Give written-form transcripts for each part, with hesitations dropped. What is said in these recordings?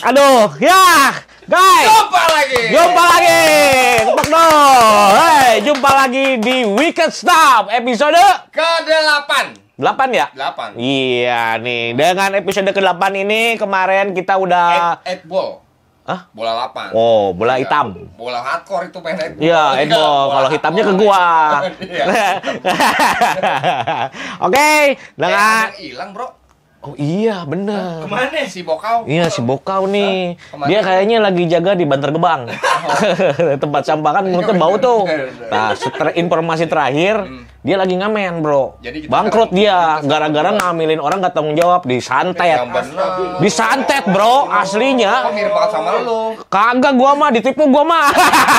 Aduh, ya, guys. Jumpa lagi. Tepuk dong. Hey, jumpa lagi di Weekend Stuff episode ke-8. 8 ya? 8. Iya nih, dengan episode ke-8 ini kemarin kita udah 8 ball. Hah? Bola 8. Oh, bola hitam. Bola hardcore itu pengen 8 ball. Iya, 8 ball. Kalau hitamnya ke gua. Iya. Oke, dengan hilang, Bro. Oh iya, bener. Kemana si Bokau? Iya, si Bokau nih. Kemana? Dia kayaknya lagi jaga di Bantar Gebang. Tempat sampah kan mulutnya bau tuh. Nah, informasi terakhir, dia lagi ngamen, bro. Jadi kita Bangkrut dia. kita Gara-gara ngambilin orang gak tanggung jawab. Disantet. Yang bener. Disantet, bro. Kok Aslinya. mirip banget sama lu? Kagak, gua mah. Ditipu gua mah.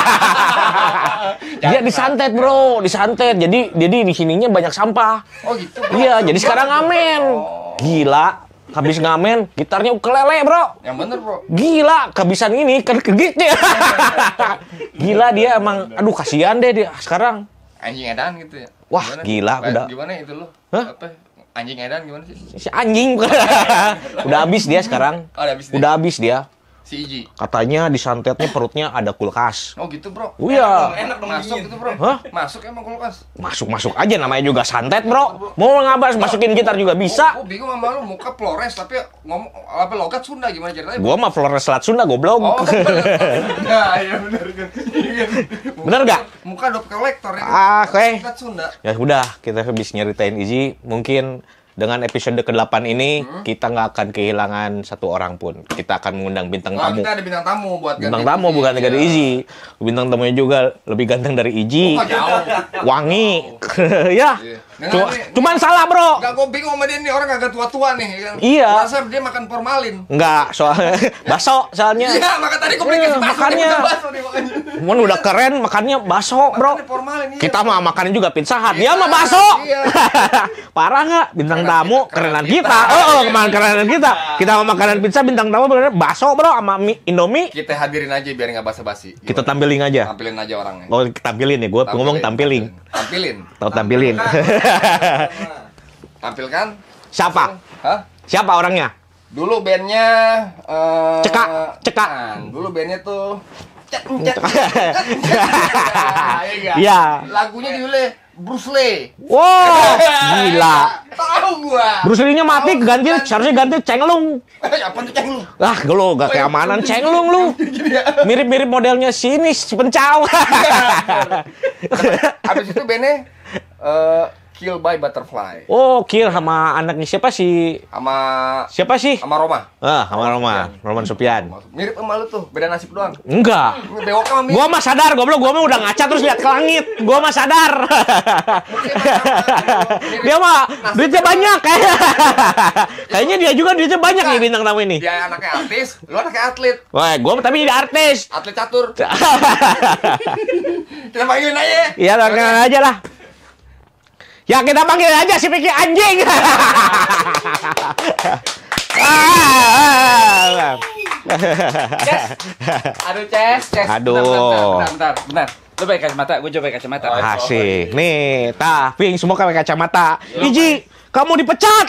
Dia disantet, bro. Disantet. Jadi di sininya banyak sampah. Oh gitu, Bro. Iya, jadi sekarang ngamen. Gila, habis ngamen, gitarnya ukulele, bro. Yang bener, Bro. Gila, kehabisan ini, kan kegigitnya. Gila dia emang, aduh kasihan deh dia sekarang. Anjing edan gitu ya. Wah, Gimana? gila, udah. Gimana itu lu? Hah? Apa? Anjing edan gimana sih? Si anjing. Udah habis dia sekarang. Oh, udah habis dia. Udah habis dia. Si Iji. Katanya di santetnya perutnya ada kulkas. Oh gitu, Bro. Oh, iya. Enak dong masuk gitu, Bro. Hah? Masuk emang kulkas. Masuk aja, namanya juga santet, bro. Mau ngabas masukin gitar juga bisa. Gua bingung sama lu, muka Flores tapi ngomong apa logat Sunda gimana ceritanya? Gua mah Flores Selat Sunda, goblok. Oh, nah, iya bener kan. Bener gak? Muka dop kolektor ya. Ah, oke. Logat Sunda. Ya udah, kita habis nyeritain Izzy. Mungkin dengan episode ke-8 ini, kita nggak akan kehilangan satu orang pun. Kita akan mengundang bintang Wah, tamu. kita ada bintang tamu buat Bintang ganti tamu Izzy. bukan dari Iya. Izzy. Bintang tamunya juga lebih ganteng dari Izzy. Oh, jauh. Wangi. Ya. Iya. Dengan Cuman salah, bro. Enggak, gue bingung sama dia nih, orang agak tua-tua nih. Kan? Iya. Masa dia makan formalin. Enggak, soalnya baso soalnya. Iya, maka tadi gue beli Iya, bakso, makannya. dia bakso nih makanya. Mun udah keren makannya baso, bro. Makannya formalin, iya. Kita mah makannya juga pizza hut. Dia Iya, mah baso. iya. Parah nggak? Bintang Kerenan tamu kita, kerenan kerenan kita. kita. Oh, kemarin kerenan kita. Kita mau makanan pizza, bintang tamu bener baso, bro, sama Indomie. Kita hadirin aja biar nggak basa-basi. Kita Gimana? tampilin aja. Tampilin aja orangnya. Oh, tampilin ya. Gue ngomong tampilin. Tampilin. Tahu tampilin. Tampilkan. Siapa? Hah? Siapa orangnya? Dulu bandnya Cekak. Dulu bandnya tuh Iya. Lagunya judulnya Bruce Lee. Wow, gila. Tahu gua. Bruce Lee-nya mati, ganti seharusnya ganti Cenglung. Apa tuh ceng lu? Ah, lu gak keamanan Cenglung lu. Mirip-mirip modelnya sini, si Pencau. Habis itu bandnya Kill by Butterfly Oh, Kill sama anaknya siapa sih? sama Siapa? Roma. Sama Roman Supian. Mirip sama lu tuh, beda nasib doang. Enggak. Bewok sama mirip. Gua mah sadar, goblok. Gua mah udah ngaca terus lihat ke langit. Gua mah sadar. Dia mah duitnya banyak kayak. Kayaknya dia juga duitnya banyak nih bintang tamu ini. Dia anaknya artis, lu anaknya atlet. Wah, gua tapi jadi artis. Atlet catur. Kita panggilin aja. Iya, kenal aja lah. Ya kita panggil aja si Piki anjing. Aduh, Ces. Aduh. Bentar. Lu pakai kacamata, gue coba pakai kacamata. Asik. Nih, Ping semua pakai kacamata. Iji, kamu dipecat.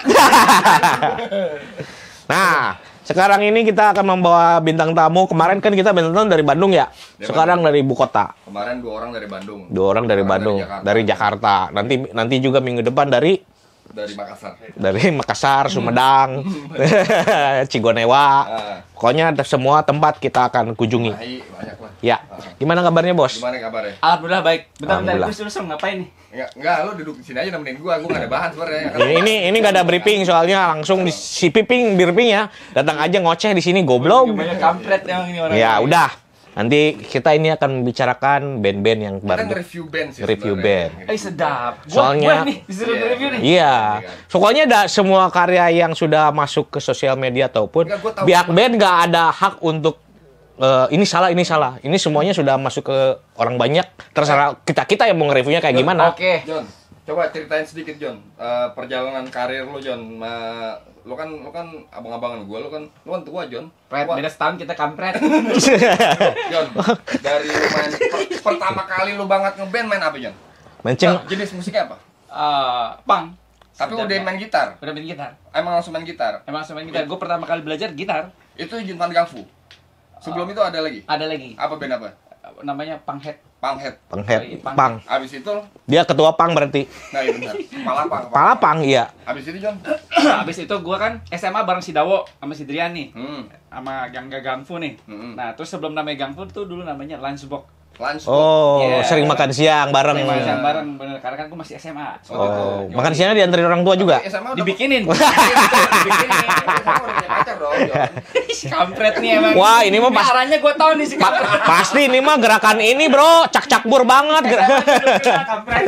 Nah, sekarang ini kita akan membawa bintang tamu. Kemarin kan kita bintang tamu dari Bandung ya. Sekarang dari ibu kota. Kemarin 2 orang dari Bandung. 2 orang dari Bandung, dari Jakarta. Nanti juga minggu depan dari Makassar. Makassar, Sumedang, Cigonewa. Pokoknya semua tempat kita akan kunjungi. Banyak lah. Ya. Gimana kabarnya, Bos? Gimana kabarnya? Alhamdulillah baik. Bentar, Alhamdulillah. terus ngapain nih? Enggak, lu duduk di sini aja nemenin gua enggak ada bahan sebenarnya. Ini nggak ada briefing soalnya langsung di si Piping briefing ya. Datang aja ngoceh di sini goblok. Banyak kampret emang ini orang. Ya udah. Nanti kita ini akan membicarakan band-band yang Kita baru. nge-review band sih. Review sebenarnya. band. Sedap. Soalnya- Gua nih disuruh Iya. review nih. Iya. Pokoknya ada semua karya yang sudah masuk ke sosial media ataupun Enggak, gua tahu pihak semua. band nggak ada hak untuk ini salah. Ini semuanya sudah masuk ke orang banyak. Terserah kita yang mau nge-reviewnya kayak gimana. Oke. John, coba ceritain sedikit John, perjalanan karir lu John. Lu kan abang-abangan gua, lu kan tua John. Pret, Tua. beda setahun kita kampret. John, dari lu main pertama kali lu banget ngeband main apa John? Menceng. Jenis musiknya apa? Pang. Tapi udah main gitar. Udah main gitar. Emang langsung main gitar. Gue pertama kali belajar gitar. Itu Junvan Gangfu. Sebelum itu ada lagi. Ada lagi. Apa band apa? Namanya Panghead. Panghead. Pang. Abis itu, Dia ketua pang berarti. nah iya benar. Palapang. Palapang, iya. Abis itu John. Abis itu gue kan SMA bareng si Dawo sama si Drian nih. Sama Gangga Gangfu nih. Nah, terus sebelum namanya Gangfu tuh dulu namanya Lunchbox. Oh, Yeah. sering makan siang bareng. Sering makan siang bareng, bener. Karena kan gue masih SMA. Oh, makan siangnya dianterin orang tua juga. SMA udah Dibikinin. Dibikinin. SMA udah punya pacar dong, John. Kampret nih emang. Wah, ini mah pas- Caranya gue tau nih si kampret. Pasti ini mah gerakan ini, Bro. Cak-cakbur banget. Kampret.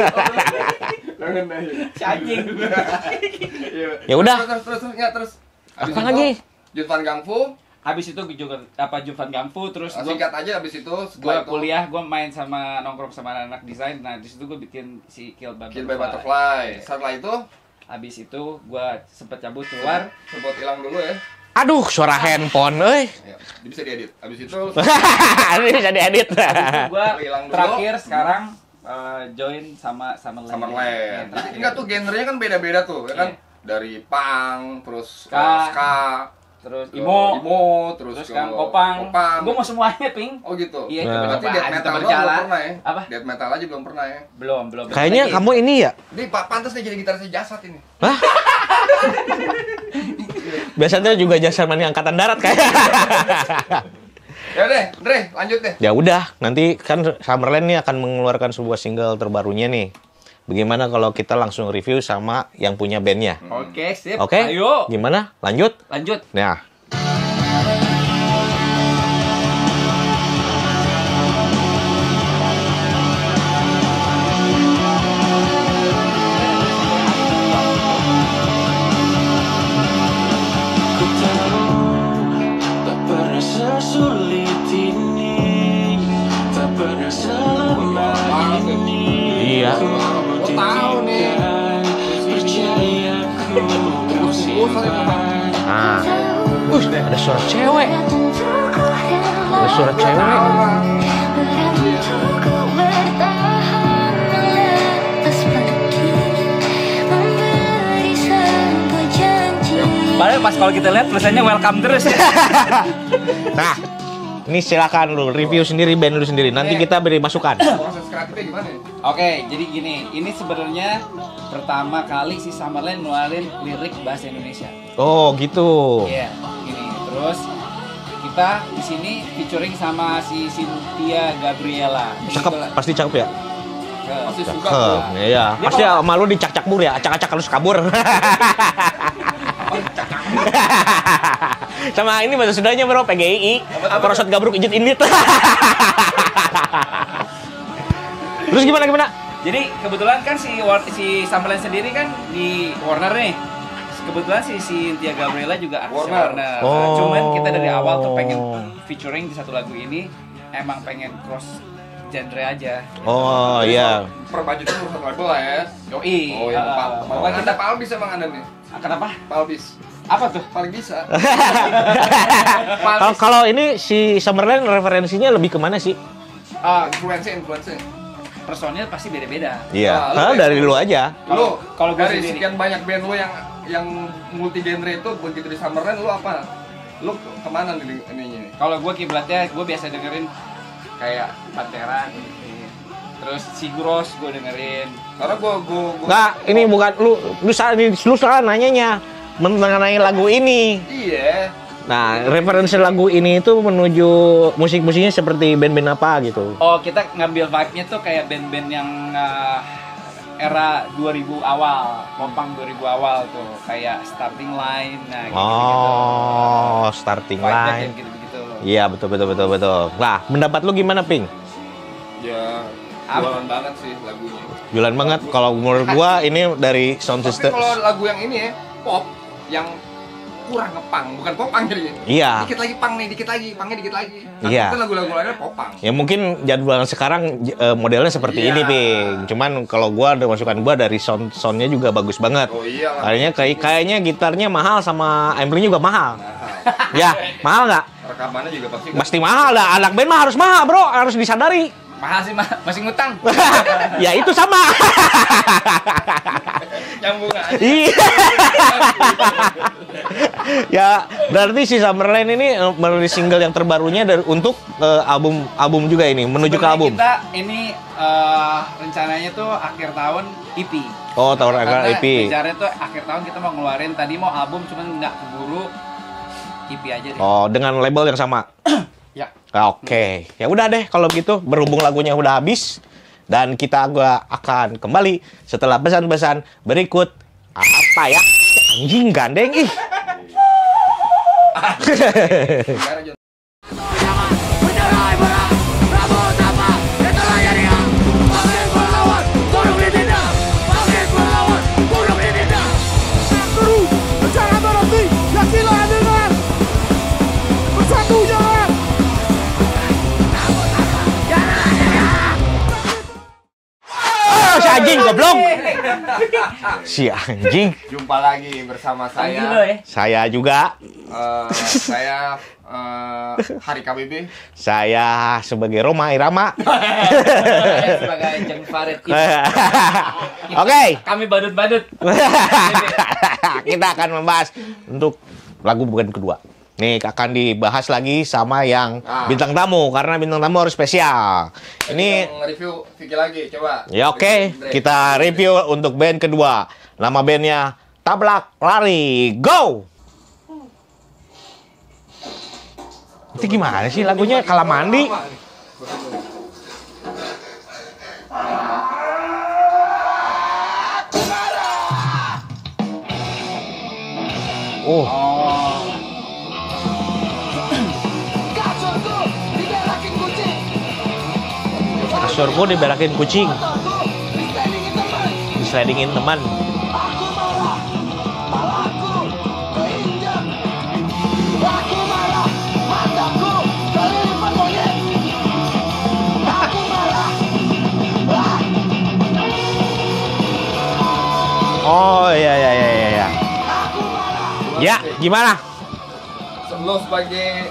Si anjing. Ya udah. Terus. Abis Apa itu, lagi? Junvan Gangfu. Habis itu gue juga Junvan Gangfu, terus gue Singkat aja abis itu. kuliah, gue main sama nongkrong sama anak desain. Nah, di situ gue bikin si Kill by Kill by Butterfly. Setelah itu, habis itu gue sempet cabut keluar. sempat hilang dulu ya. Aduh, suara handphone, euy. Ya, bisa diedit. Abis itu, Ini bisa diedit. Gue hilang dulu. terakhir sekarang join sama Summerland. Summerland. Ya, Enggak tuh genrenya kan beda-beda tuh, ya kan? Iya. Dari punk, terus Ska. ska, Terus ke imo, terus terus ke kan kopang. kopang. Gue mau semuanya, Ping. Oh gitu. Iya, Nah. Berarti death metal lo belum berjalan. pernah ya? Apa? Death metal aja belum pernah ya? Belum. Kayaknya Lagi. kamu ini ya. Ini Pak pantas nih jadi gitaris jasad ini. Hah? Biasanya juga Jasaman angkatan darat kayak. Ya deh, Dre, lanjut deh. Ya udah, nanti kan Summerland nih akan mengeluarkan sebuah single terbarunya nih. Bagaimana kalau kita langsung review sama yang punya bandnya? Oke, sip. Oke? Ayo. Gimana? Lanjut? Lanjut. Nah. Ku tahu tak pernah sesulit ini, tak pernah selama ini. Iya. Kau tahu nih. Percaya ku kau simpan. Nah. Ada suara cewek. Ada suara cewek. Padahal pas kalau kita lihat tulisannya welcome terus ya. Nah. Ini silakan lu review sendiri band lu sendiri. Nanti kita beri masukan. Proses kreatifnya gimana ya? Oke, jadi gini, ini sebenarnya pertama kali si Summerland ngeluarin lirik bahasa Indonesia. Oh, gitu. Iya, gini. Terus kita di sini featuring sama si Cynthia Gabriela. Cakep, pasti cakep ya? Pasti suka. Cakep. Iya. Pasti sama lu dicak-cakbur ya, acak-acak harus kabur. Sama ini bahasa Sundanya bro, PGI. Prosot gabruk ijit indit. Terus gimana? Jadi kebetulan kan si Summerland sendiri kan di Warner nih. Kebetulan si Cynthia Gabriela juga artis Warner. Warner. Oh. Cuman kita dari awal tuh pengen featuring di satu lagu ini emang pengen cross genre aja. Oh iya. Per budget itu urusan label lah ya. Yoi. Oh yang Pokoknya kita Palbis emang anda nih. kenapa? Palbis. Apa tuh? Paling bisa. Kalau ini si Summerland referensinya lebih kemana sih? Influence. Personil pasti beda-beda. Iya. Nah, lu Karena dari lu aja. Lu Kalau gua dari sendiri. sekian banyak band lu yang multi genre itu begitu di Summerland lu apa? Lu kemana nih ininya? Kalau gue kiblatnya, gue biasa dengerin kayak Pantera, terus Siguros gue dengerin. Karena gua Nggak, ini bukan lu salah nanyanya mengenai lagu ini. iya. Nah, referensi lagu ini itu menuju musik-musiknya seperti band-band apa gitu. Oh, kita ngambil vibe-nya tuh kayak band-band yang era 2000 awal, popang 2000 awal tuh, kayak Starting Line, nah gitu-gitu. Oh, Starting Vibe-nya Line. kayak gitu-gitu. Iya, betul. Nah, pendapat lu gimana, Ping? Ya, Apa? jualan banget sih lagunya. Jualan banget. Kalau menurut gua ini dari sound Tapi system. kalau lagu yang ini ya, pop yang kurang ngepang, bukan popang jadinya. Iya. Dikit lagi pang nih, dikit lagi, pangnya dikit lagi. Tapi Iya. itu lagu-lagu lainnya popang. Ya mungkin jadwal sekarang modelnya seperti Iya. ini, Ping. Cuman kalau gua ada masukan gua dari soundnya juga bagus banget. Oh iya lah. Kayaknya gitarnya mahal sama amplinya juga mahal. Ya, mahal nggak? Rekamannya juga pasti Pasti mahal dah. Anak band mah harus mahal, bro. Harus disadari. Mahal sih, masih ngutang. Ya itu sama. Nyambung aja. Iya. Ya berarti si Summerland ini merilis single yang terbarunya untuk album juga ini, menuju ke Sebenarnya album. Kita ini rencananya tuh akhir tahun EP. Oh, tahun akhir Karena EP. Bicaranya tuh akhir tahun kita mau ngeluarin, tadi mau album cuman nggak keburu, EP aja deh. Oh, dengan label yang sama. Ya. Oke, ya udah deh kalau begitu, berhubung lagunya udah habis dan kita akan kembali setelah pesan-pesan berikut. Apa ya? Anjing gandeng ih. Si anjing goblok. Si anjing. Jumpa lagi bersama saya. Saya juga. Saya Hari KBB. Saya sebagai Roma Irama. Saya sebagai Jeng Farid. Oke. Kami badut-badut. Kita akan membahas untuk lagu bukan kedua. Nih akan dibahas lagi sama yang bintang tamu karena bintang tamu harus spesial. Ini review Vicky lagi, coba. ya oke, kita review untuk band kedua. Nama bandnya Tablak Lari. Go! Itu gimana sih lagunya? Kala mandi. Oh. Kasurku diberakin kucing. Dislidingin teman. Oh iya. Ya, gimana? Sebelum sebagai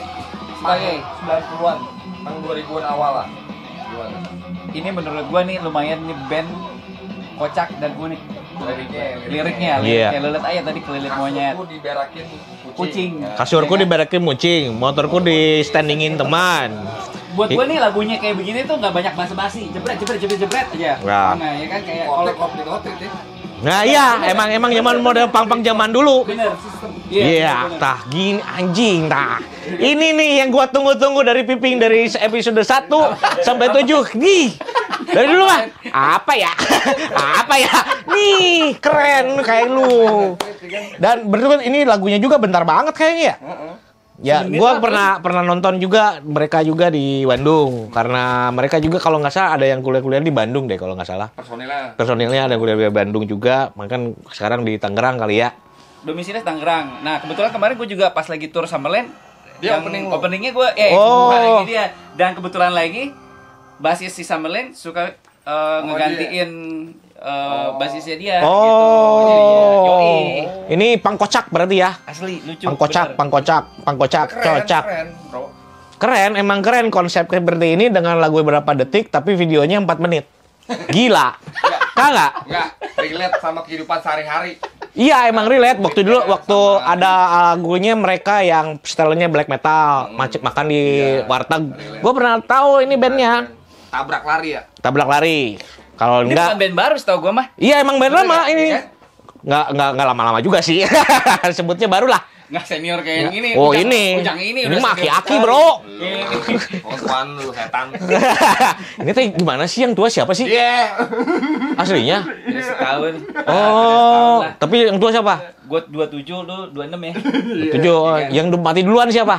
90-an, tahun 2000-an awal lah. Gimana? Ini menurut gua nih lumayan nih band kocak dan unik. Liriknya. Iya. Lu lihat aja tadi kelilit monyet. Kasurku diberakin Kucing. Kasurku diberakin kucing, motorku di standingin teman. Buat gua nih lagunya kayak begini tuh nggak banyak basa-basi, jebret aja. Nah. Nah, ya kan kayak Kotek ya. Nah iya, emang zaman model pang-pang zaman dulu. bener sistem. Iya, bener. tah gini anjing tah. Ini nih yang gua tunggu-tunggu dari Piping dari episode 1 sampai 7. Nih. Dari dulu mah. Apa ya? Apa ya? Nih, keren kayak lu. Dan berarti ini lagunya juga bentar banget kayaknya ya. Ya, gua pernah nonton juga mereka juga di Bandung karena mereka juga kalau nggak salah ada yang kuliah-kuliah di Bandung deh kalau nggak salah. Personilnya ada yang kuliah di Bandung juga, makanya sekarang di Tangerang kali ya. Domisilinya Tangerang. Nah, kebetulan kemarin gue juga pas lagi tour Summerland, Dia yang opening gue bukan lagi dia. Dan kebetulan lagi basis si Summerland suka ngegantiin basisnya dia gitu. Jadinya, yoi. Ini pangkocak berarti ya? Asli lucu. Pangkocak, cocak. Keren, bro. Keren, emang keren konsepnya seperti ini dengan lagu berapa detik tapi videonya 4 menit. Gila. Kagak? Enggak, relate sama kehidupan sehari-hari. Iya, emang relate. Waktu ada lagunya mereka yang stylenya black metal, makan di warteg. Gue pernah tahu ini bandnya. Tabrak lari ya? Tabrak Lari. Kalau Ini enggak bukan band baru setahu gue mah. iya emang band lama ini. Kan? Nggak lama-lama juga sih. Sebutnya baru lah. Nggak senior kayak yang ini. Oh, Ujang- ini. Ujang ini Ini udah mah senior aki-aki, sekali. Bro. Pengkuan lu setan. Ini teh gimana sih yang tua siapa sih? Iya. Aslinya? Udah setahun. Oh, tapi yang tua siapa? Gue 27, lu 26 ya. 7. Yang mati duluan siapa?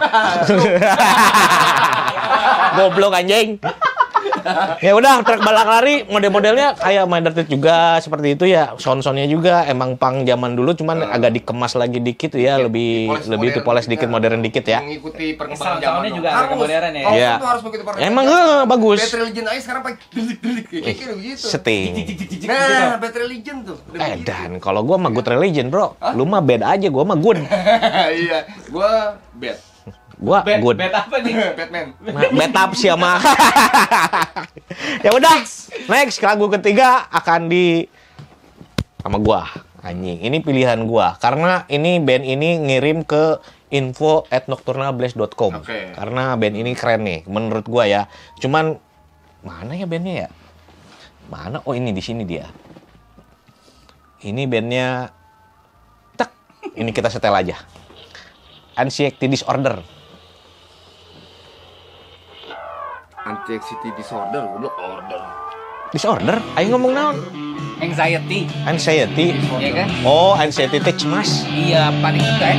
Goblok anjing. Ya udah, truk balak lari model-modelnya kayak Madartit juga seperti itu ya. Sound-soundnya juga emang pang zaman dulu cuman agak dikemas lagi dikit ya, lebih dipoles dikit, modern dikit ya. Mengikuti perkembangan Sound-soundnya zaman. juga agak modern ya. Kalau Iya. itu harus mengikuti perkembangan. Emang zaman. bagus. Bad Religion aja sekarang pakai delik kayak begitu. Setting. Nah, Bad Religion tuh. udah begitu. Dan kalau gua mah good religion, Bro. Lu mah bad aja, gua mah good. Iya, gua bad. Gua good. Bet apa nih? Batman. Betap sih sama. Ya udah, next lagu ketiga akan di sama gua. Anjing, ini pilihan gua karena ini band ini ngirim ke info@nocturnalblast.com. Oke. Karena band ini keren nih menurut gua ya. Cuman mana ya bandnya ya? Mana? Oh, ini di sini dia. Ini bandnya tak. Ini kita setel aja. Anxiety Disorder. Anxiety disorder, goblok order. Disorder? Ayo ngomong naon? Anxiety. Anxiety. Iya kan? Oh, anxiety teh cemas. Iya, panik attack.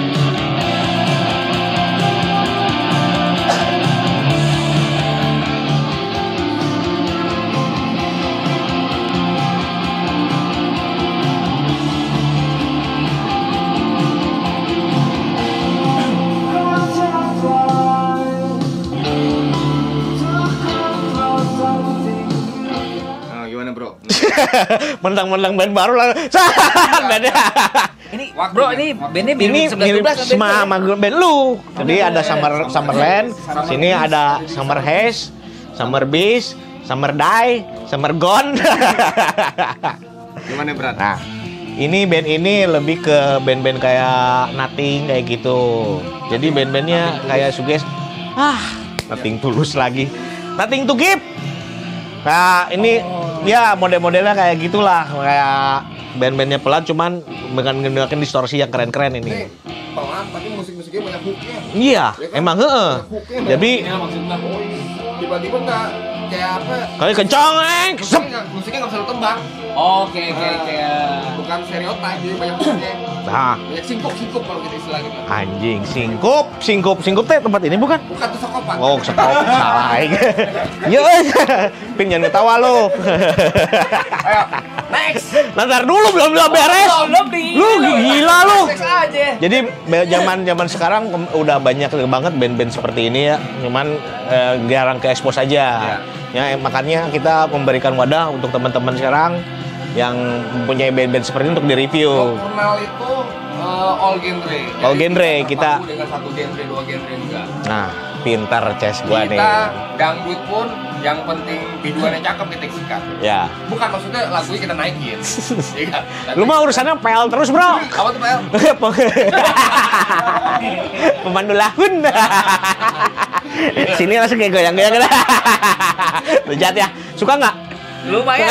Gimana bro? Mentang-mentang band baru lah. Bandnya. Ini bro, ini bandnya Ini mirip 11-12 sama band lu. Jadi ada Summerland, sini ada Summer Haze, Summer Beast, Summer Die, Summer Gone. Gimana berat? Nah, ini band ini lebih ke band-band kayak Nothing kayak gitu. Jadi band-bandnya kayak suges. Nothing Tulus lagi. Nothing to Give. Nah, ini ya model-modelnya kayak gitulah, kayak band-bandnya pelan cuman dengan menggunakan distorsi yang keren-keren ini. Pelan tapi musik-musiknya banyak hooknya. Iya, emang heeh. Jadi Tiba-tiba nggak kayak apa? kali kencang, Musiknya nggak selalu tembak. Oke. Bukan stereotip, jadi banyak hooknya. Nah, Banyak singkup kalau gitu istilahnya. anjing, singkup teh tempat ini bukan? Bukan tuh sokopan. Oh, sekop salah. Yo, ping jangan ketawa lo. Ayo, next. Ntar dulu belum beres. Lu gila lu. Next aja. Jadi zaman sekarang udah banyak banget band-band seperti ini ya. Cuman jarang ke expose aja. Ya, makanya kita memberikan wadah untuk teman-teman sekarang yang mempunyai band-band seperti ini untuk di-review. Nocturnal itu all genre. All Jadi genre, kita kita- tabu dengan satu genre, dua genre enggak. Nah, pintar Ces gua nih. Kita dangdut pun yang penting videonya cakep kita sikat. Ya. Bukan maksudnya lagunya kita naikin. Iya. Lu mah urusannya PL terus, Bro. Apa tuh PL? Pemandu lahun. Sini langsung kayak goyang-goyang. Bejat ya. Suka nggak? Lumayan.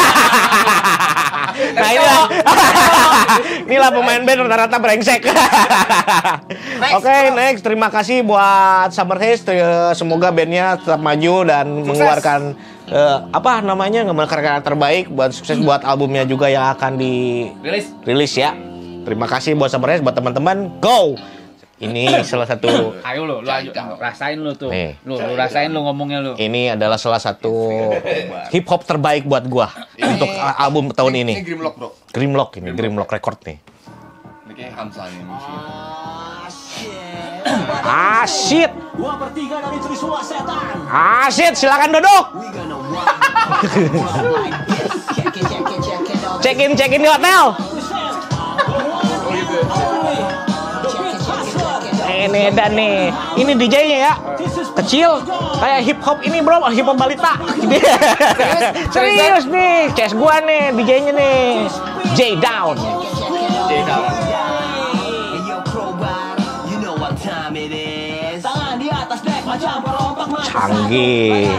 Nah inilah pemain band rata-rata brengsek. Oke, next. Terima kasih buat Summer Haze. Semoga bandnya tetap maju dan mengeluarkan apa namanya, mengeluarkan terbaik buat sukses buat albumnya juga yang akan dirilis ya. Terima kasih buat Summer Haze, buat teman-teman. Go. Ini salah satu. Ayo lu rasain lu tuh. Nih. Lu rasain lu ngomongnya lu. Ini adalah salah satu hip hop terbaik buat gua untuk album tahun ini. Ini Grimlock bro. Grimlock Record nih. Ini kayak Hamzah nih musiknya. Shit. Shit, silakan duduk. Check in di hotel. Ini dan nih, ini DJ-nya ya, kecil, kayak hip hop ini bro, hip hop balita. Serius nih, CS gua nih, DJ-nya nih, J Down. Canggih.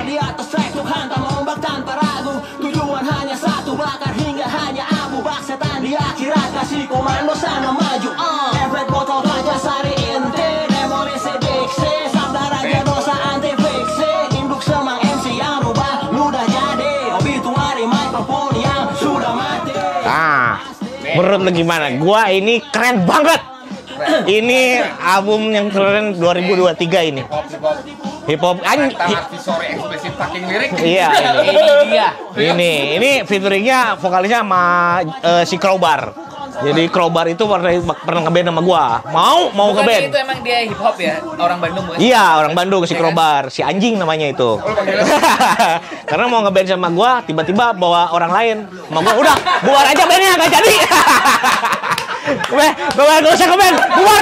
Menurut lu gimana? Gua ini keren banget. Ini album yang keren 2023 ini. Hip hop Sore eksplisit fucking lirik. Iya, Ini dia. ini featuringnya vokalisnya sama si Crowbar. Jadi Crowbar itu pernah ngeband sama gua. Mau Bukan ngeband. itu emang dia hip hop ya, orang Bandung bukan? Iya, orang Bandung si Crowbar, si anjing namanya itu. Karena mau ngeband sama gua, tiba-tiba bawa orang lain. Sama gua udah, bubar aja bandnya, nggak jadi. Gak usah komen. Bubar.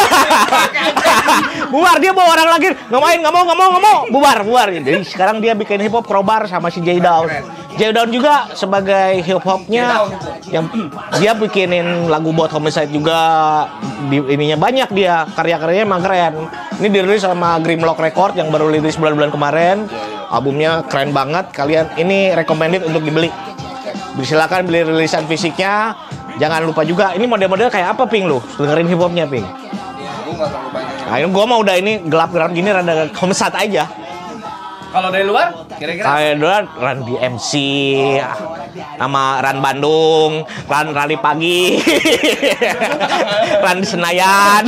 Bubar, dia bawa orang lagi. Nggak mau. Bubar. Jadi sekarang dia bikin hip hop crowbar sama si J Down. J Down juga sebagai hip hopnya yang dia bikinin lagu buat Homicide juga. Ininya banyak dia, karya-karyanya emang keren. Ini dirilis sama Grimlock Record yang baru rilis bulan-bulan kemarin. Albumnya keren banget. Kalian ini recommended untuk dibeli. Silakan beli rilisan fisiknya. Jangan lupa juga, ini model-model kayak apa, Ping, lu? Dengerin hip hopnya, Ping. Gue nggak terlalu banyak. Nah, ini gua mah udah ini gelap-gelap gini rada Homicide aja. Kalau dari luar, kira-kira? Kayak duluan Ran di MC sama Ran Bandung, Ran Rally Pagi, Ran di Senayan.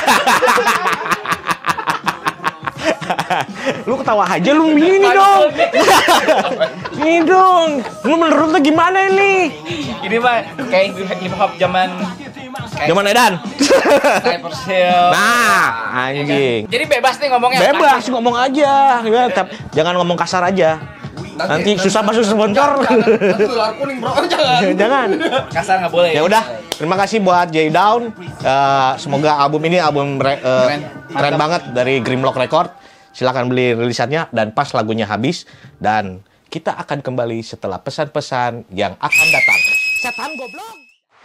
Lu ketawa aja lu gini dong. Ini dong. Lu menurut lu gimana ini? Ini mah kayak hip hop zaman Edan. Cypress Hill. Nah, anjing. Jadi bebas nih ngomongnya. Bebas ngomong aja. Ya, jangan ngomong kasar aja. Nanti susah masuk sponsor. Nanti dolar kuning bro, Jangan. Kasar nggak boleh. Ya udah, terima kasih buat J Down. Semoga album ini keren banget dari Grimlock Record. Silakan beli rilisannya dan pas lagunya habis, dan kita akan kembali setelah pesan-pesan yang akan datang. Setan goblok.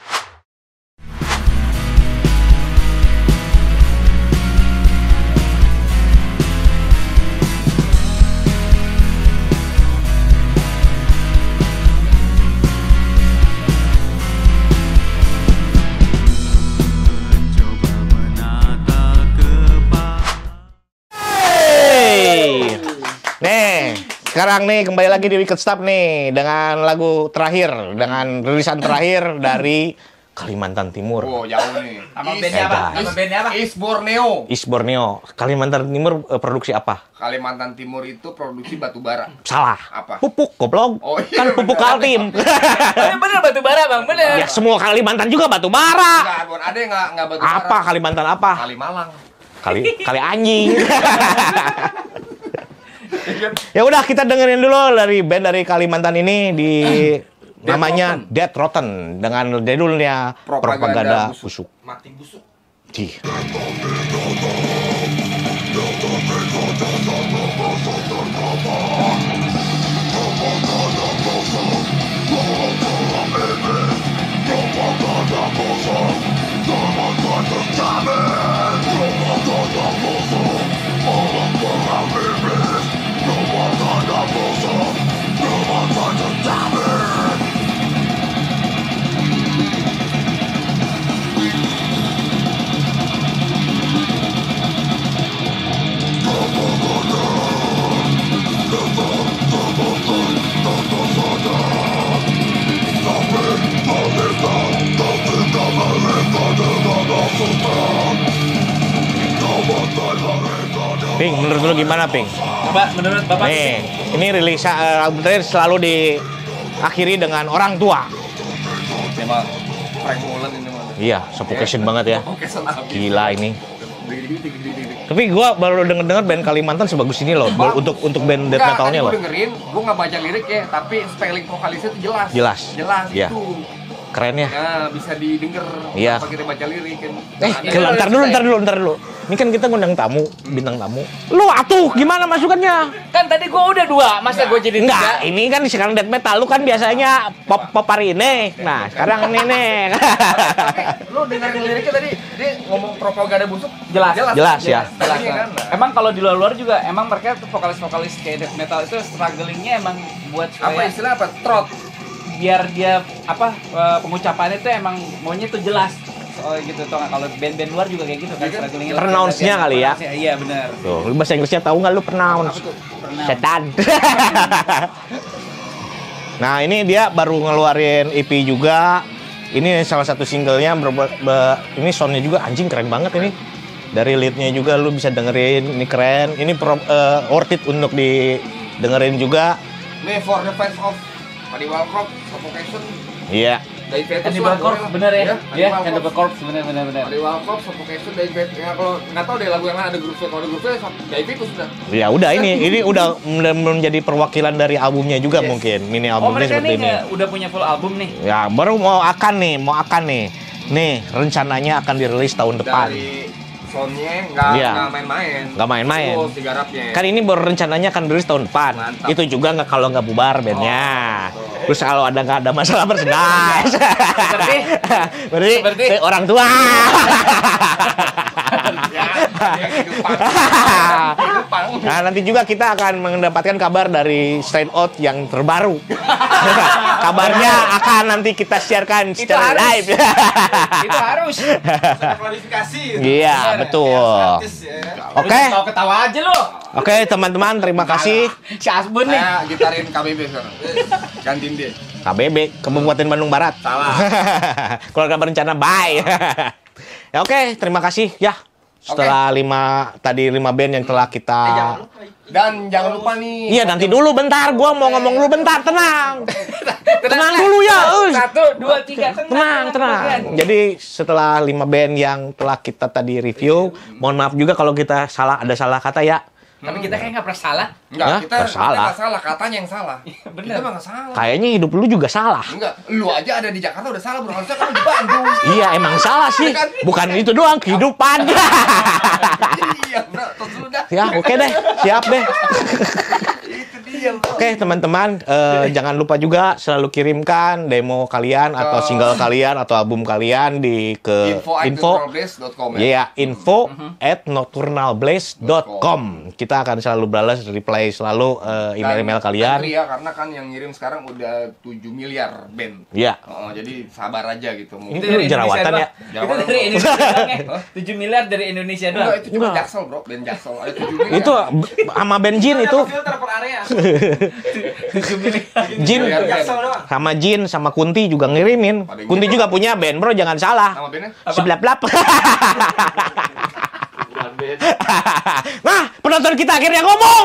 Sekarang nih kembali lagi di Wicked Stuff nih dengan lagu terakhir, dengan rilisan terakhir dari Kalimantan Timur. Oh, jauh nih. Nama bandnya apa? Nama bandnya apa? East Borneo. East Borneo. Kalimantan Timur produksi apa? Kalimantan Timur itu produksi batu bara. Salah. Apa? Pupuk, goblok. Oh, iya, Kan pupuk Kaltim. Bener batu bara bang, bener. Ya semua Kalimantan juga batu bara. Enggak, Bon. Ada yang nggak batu bara. Apa Kalimantan apa? Kalimalang. Kali anjing. Ya udah, kita dengerin dulu dari band dari Kalimantan ini di namanya Dead Rotten dengan judulnya Propaganda Busuk. Mati busuk. Di. Ping, menurut lu gimana, Ping? Bapak, menurut Bapak Nih, ini rilis album terakhir selalu diakhiri dengan orang tua. Memang Frank Mullen ini mah. Iya, suffocation banget ya. Oke, senang. Gila ini. Tapi gua baru denger band Kalimantan sebagus ini loh, untuk band death metalnya loh. Gue dengerin, gue nggak baca lirik ya, tapi spelling vokalisnya tuh jelas. Jelas. Iya. Itu. Keren ya. Nah, bisa didengar. Iya. Apa kita baca lirik kan. Ntar dulu. Ini kan kita ngundang tamu, bintang tamu. Lu atuh gimana masukannya? kan tadi gua udah 2, masa gua jadi 3? Enggak, ini kan sekarang death metal. Lu kan biasanya pop hari ini. Nah, sekarang ini nih. Lu dengerin liriknya tadi, dia ngomong propaganda busuk. Jelas ya. Jelas. Kan? Emang kalau di luar juga emang mereka tuh vokalis kayak death metal itu strugglingnya emang buat Apa istilah apa? Trot. biar dia pengucapannya tuh emang maunya tuh jelas. Gitu toh, kalau band-band luar juga kayak gitu kan strugglingnya. Pronounce-nya kali ya. Iya benar. Tuh, lu bahasa Inggrisnya tahu nggak lu pronounce? Setan. Nah, ini dia baru ngeluarin EP juga. Ini salah satu singlenya, ini soundnya juga anjing keren banget ini. Dari leadnya juga lu bisa dengerin, ini keren. Ini worth it untuk didengerin juga. Nih for the fans of Cannibal Corpse, Suffocation. Iya. Cannibal Corpse bener ya? Iya, Cannibal Corpse bener. Cannibal Corpse, Suffocation, Dave ya kalau nggak tahu deh lagu yang lain ada grupnya, kalau ada grupnya Dave itu sudah. Ya udah ini udah menjadi perwakilan dari albumnya juga mungkin. Mini albumnya mereka seperti nih ini. udah punya full album nih. Ya, baru mau akan nih. Nih, rencananya akan dirilis tahun depan. Dari soundnya nggak Iya. main-main. Nggak main-main. Terus digarapnya. Kan ini baru rencananya akan dirilis tahun depan. Mantap. Itu juga nggak kalau nggak bubar bandnya. Terus kalau nggak ada masalah bersenas. Berarti orang tua. Ya, kehidupan. Nah, nanti juga kita akan mendapatkan kabar dari Straight Out yang terbaru. Kabarnya akan nanti kita siarkan secara harus. live. Itu harus. Ada klarifikasi. Iya, betul. Oke. Mau ketawa aja lo. Oke, teman-teman, terima kasih. Si Asbun nih. Saya gitarin KBB sekarang. Gantiin dia. KBB, Kabupaten Bandung Barat. Salah. Keluarga berencana, bye. Ya, oke, terima kasih ya. Setelah 5 band yang telah kita. Dan jangan lupa nih. Iya, nanti dulu bentar, gua mau ngomong dulu bentar, tenang. Tenang dulu ya, us. 1, 2, 3, Tenang. Jadi setelah 5 band yang telah kita tadi review, mohon maaf juga kalau kita ada salah kata ya. Tapi kita kayak nggak pernah salah. Enggak, Hah? kita Salah. nggak salah, katanya yang salah. Bener. Kita mah nggak salah. Kayaknya hidup lu juga salah. Enggak, lu aja ada di Jakarta udah salah, bro. Harusnya kan di Bandung. Iya, emang salah sih. Bukan itu doang, kehidupan. Iya, bro. Terus lu dah. Ya, oke deh. Siap deh. Itu dia, bro. Oke, teman-teman, jangan lupa juga selalu kirimkan demo kalian atau single kalian atau album kalian ke info@nocturnalblaze.com ya. Iya, info@nocturnalblaze.com. Kita akan selalu balas reply selalu email-email Dan kalian. antri ya, karena kan yang ngirim sekarang udah 7 miliar band. Iya. Oh, jadi sabar aja gitu. Itu dari jerawatan Indonesia ya. doang. Itu dari Indonesia doang ya. 7 miliar dari Indonesia doang. Enggak, itu cuma Enggak. Jaksel, bro. Band Jaksel. Ada 7 miliar. Itu sama benjin itu. Filter per area. 7 miliar. Jin Miliar band. Jaksel doang. sama Jin sama Kunti juga ngirimin. Pada Kunti ngirim. juga punya band, bro, jangan salah. Nama bandnya? Seblap-blap. Nah, penonton kita akhirnya ngomong.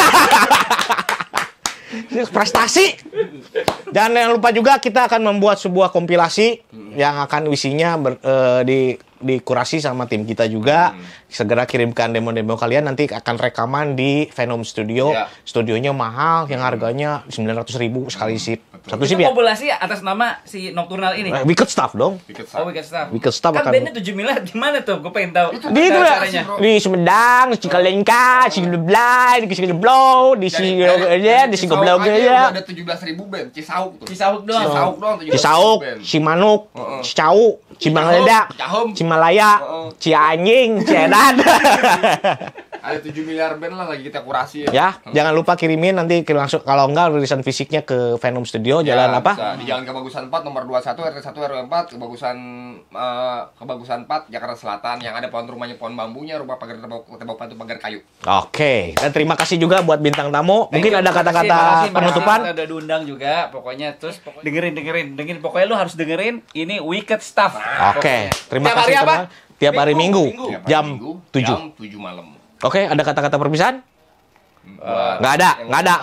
Prestasi. Dan jangan lupa juga kita akan membuat sebuah kompilasi yang akan isinya dikurasi sama tim kita juga. Segera kirimkan demo-demo kalian, nanti akan rekaman di Venom Studio. Ya. Studionya mahal, yang harganya 900.000 sekali sip. Satu sip Itu ya? populasi atas nama si Nocturnal ini. Wicked Stuff dong. Tiket Oh, Wicked Stuff. Wicked Stuff Kan akan- bandnya 7 miliar di mana tuh? Gue pengen tahu. Di itu ya, caranya. di Sumedang, di Cicalengka, di Cileblay, di Cileblau, di Sigoblau aja ya. udah ada 17.000 band. Cisauk tuh. Cisauk doang. Cisauk doang 17.000 Cisauk, band. Cimanuk, Heeh. Cicau, Cimangledak, Cahum. Cimalaya, Heeh. Cianjing, Ciadan. Ada 7 miliar band lah lagi kita kurasi Ya, jangan lupa kirimin nanti langsung, kalau enggak rilisan fisiknya ke Venom Studio, Ya, jalan apa? bisa. Di Jalan Kebagusan 4 nomor 21 RT 1 RW 4 Kebagusan 4 Jakarta Selatan, yang ada pohon rumahnya pohon bambunya, rumah pagar tembok pantu pagar kayu. Oke, dan terima kasih juga buat bintang tamu. Mungkin ada Makasih, kata-kata makasih. penutupan. Kita udah diundang juga, pokoknya terus dengerin. Pokoknya lu harus dengerin ini Wicked Stuff. Oke, terima Tiap hari kasih apa? teman. Tiap hari Minggu, Tiap hari jam Minggu, 7. jam 7 malam. Oke, ada kata-kata perpisahan? Buat Nggak ada. yang- Udah, nggak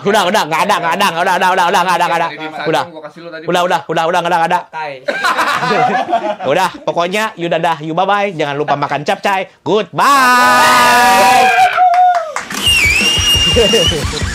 ada. Dari Instagram Udah. gua kasih lu tadi. Nggak ada. Tai. Udah, pokoknya you dadah, you bye-bye. Jangan lupa makan capcay. Goodbye.